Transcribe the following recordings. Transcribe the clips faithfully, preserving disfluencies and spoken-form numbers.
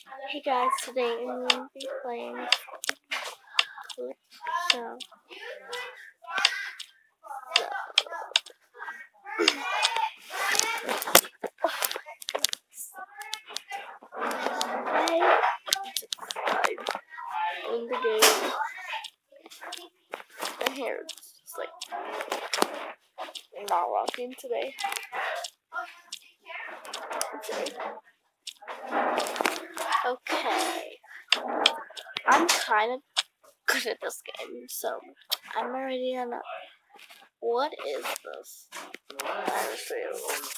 Hey guys, today I'm going to be playing helix. So, I in the game. My hair is just like not rocking today. Okay, I'm kind of good at this game, so I'm already on a. What is this? I'll show you.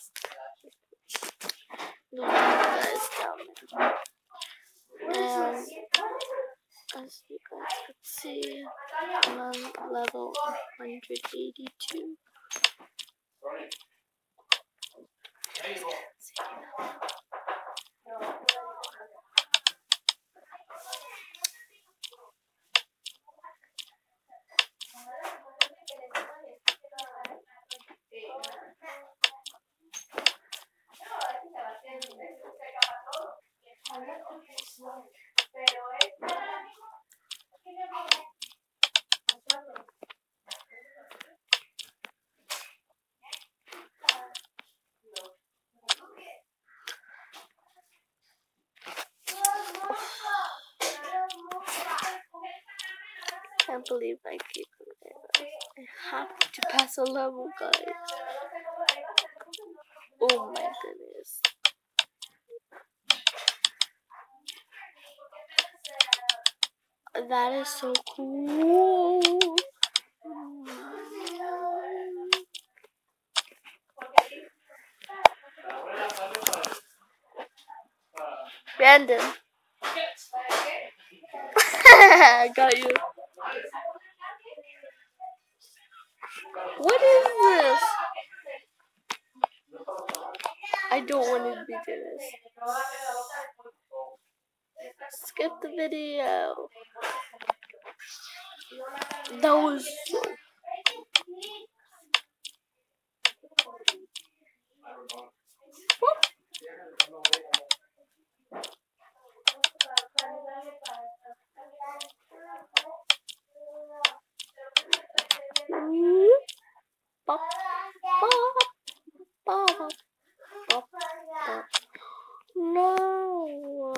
Look guys down there. And as you guys can see, I'm on level one eighty-two. I can't believe I keep it there. I have to pass a level, guys. Oh my goodness. That is so cool. Random. I got you. What is this? I don't want to be doing this. Skip the video. That was so. Bop, bop, bop, bop, bop. No.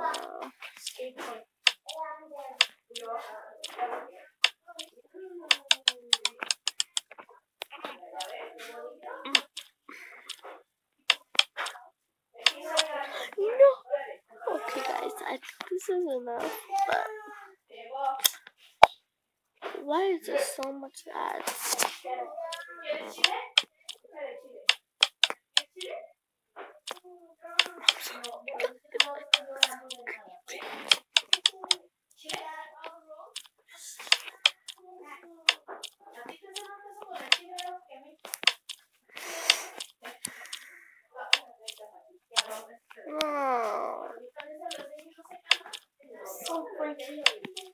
No. Okay, guys, I think this is enough. But why is there so much ads? Oh. So freaky.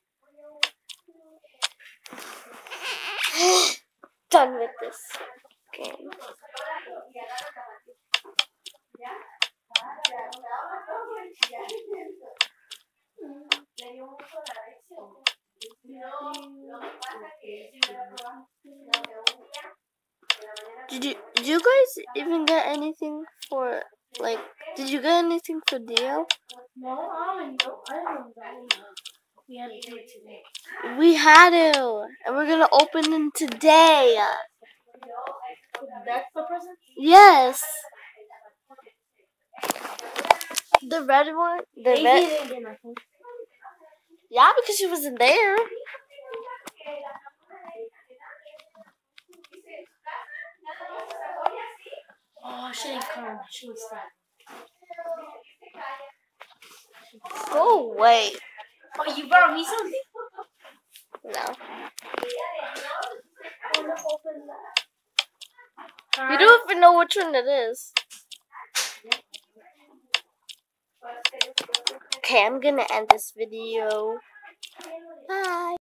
Done with this game. Did you did you guys even get anything for like did you get anything for deal? No, I don't know. We had to do it today. We had to, and we're gonna open them today. That's the present? Yes. The red one. The Maybe red. they didn't get nothing. Yeah, because she wasn't there. Oh, she didn't come. She was sad. Go away. Oh, you brought me something? No. I want to open that. You don't even know which one it is. Okay, I'm gonna end this video. Bye.